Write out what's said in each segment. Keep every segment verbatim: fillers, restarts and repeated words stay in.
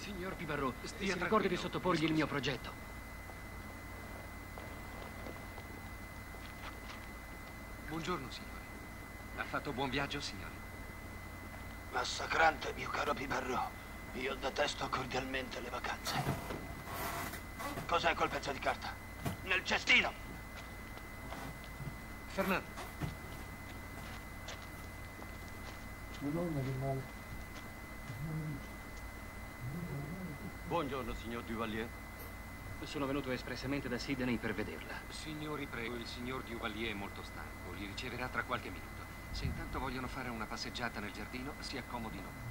Signor Pibarro, Stia si ricordi di tranquillo, sottoporgli mi il mio scusi. progetto. Buongiorno, signori. Ha fatto buon viaggio, signori? Massacrante, mio caro Pibarro. Io detesto cordialmente le vacanze. Cos'è quel pezzo di carta? Nel cestino! Fernando. Buongiorno, signor Duvalier. Sono venuto espressamente da Sydney per vederla. Signori, prego, il signor Duvalier è molto stanco. Li riceverà tra qualche minuto. Se intanto vogliono fare una passeggiata nel giardino, si accomodino.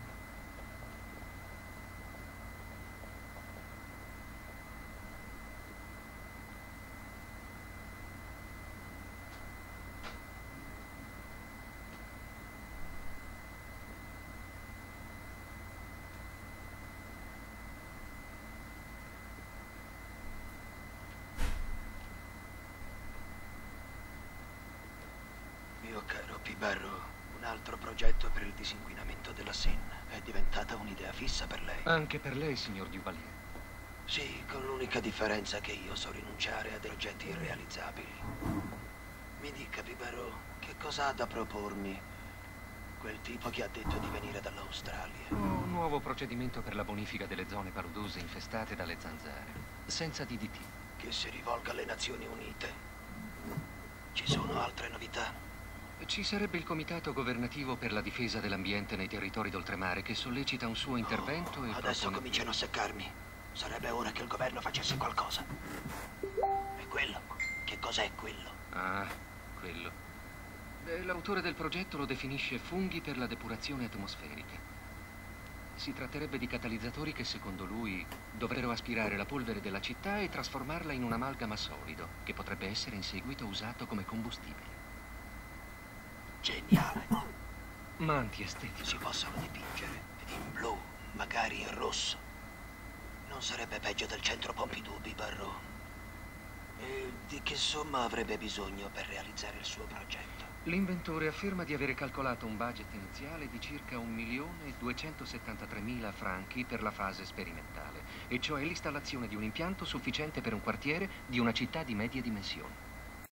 Mio caro Pibarro, un altro progetto per il disinquinamento della Senna. È diventata un'idea fissa per lei. Anche per lei, signor Duvalier. Sì, con l'unica differenza che io so rinunciare a dei progetti irrealizzabili. Mi dica, Pibarro, che cosa ha da propormi quel tipo che ha detto di venire dall'Australia? Un nuovo procedimento per la bonifica delle zone paludose infestate dalle zanzare. Senza D D T. Che si rivolga alle Nazioni Unite. Ci sono altre novità? Ci sarebbe il Comitato Governativo per la Difesa dell'Ambiente nei territori d'oltremare che sollecita un suo intervento Oh, e adesso propone... cominciano a seccarmi. Sarebbe ora che il governo facesse qualcosa. E quello? Che cos'è quello? Ah, quello. Beh, l'autore del progetto lo definisce funghi per la depurazione atmosferica. Si tratterebbe di catalizzatori che, secondo lui, dovrebbero aspirare la polvere della città e trasformarla in un amalgama solido, che potrebbe essere in seguito usato come combustibile. Geniale. Ma antiestetico. Si possono dipingere in blu, magari in rosso. Non sarebbe peggio del centro Pompidou, Pibarro. E di che somma avrebbe bisogno per realizzare il suo progetto? L'inventore afferma di avere calcolato un budget iniziale di circa un milione e duecentosettantatremila franchi per la fase sperimentale, e cioè l'installazione di un impianto sufficiente per un quartiere di una città di medie dimensioni.